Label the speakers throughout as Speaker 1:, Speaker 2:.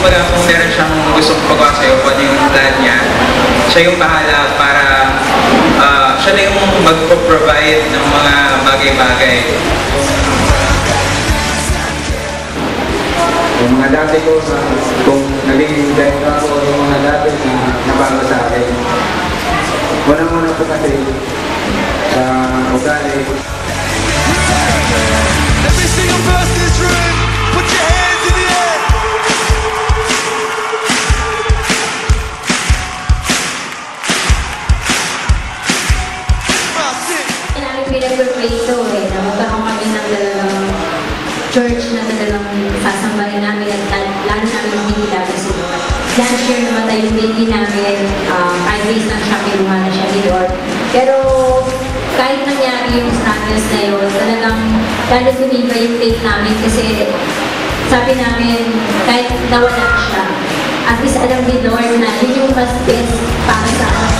Speaker 1: kumbaga kung meron siyang gustong pagawa sa'yo, kung ano yung plan niya, siya yung bahala para siya na yung mag-provide ng mga bagay-bagay.
Speaker 2: Yung mga dati ko, kung naging director ako, yung mga dati na nabago sa akin. Unang-una po kasi sa ugali.
Speaker 3: Every single person in this room, put your hands in the air.
Speaker 4: Namin pinag-pray ito na magkaroon kami ng dalagang church na talagang sasambahin namin at lalo namin hindi namin sunod. Last year namatay yung baby namin, 5 days lang siya, kinuha na siya ni Lord. Pero kahit nangyari yung struggles na yun, talagang lalo tumiba yung faith namin kasi sabi namin, kahit nawala siya, at least alam ni Lord na yun yung mas best para sa akin.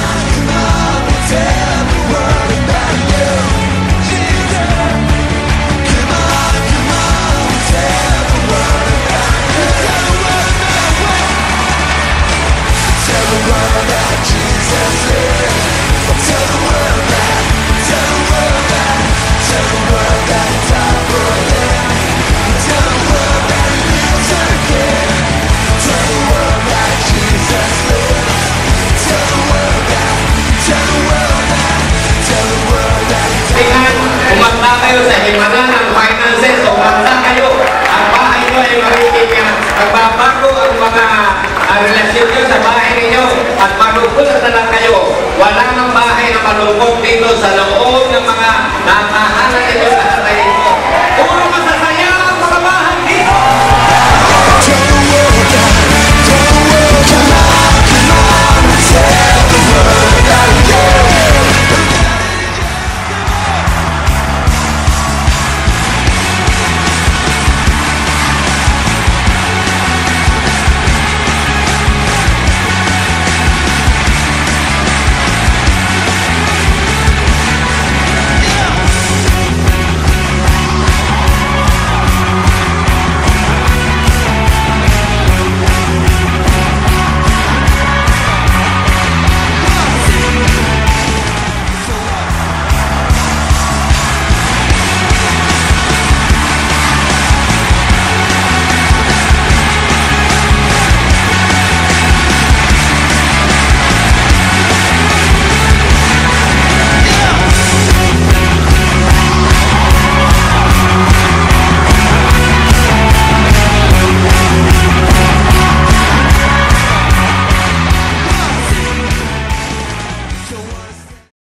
Speaker 5: Umanda kayo sa himala ng finances, umanda kayo. Ang bahay nyo ay magiging magbabago ang mga relasyon nyo sa bahay ninyo at malungkot na lang kayo. Wala ng bahay na malungkot dito sa loob ng mga natahanan ninyo lahat ay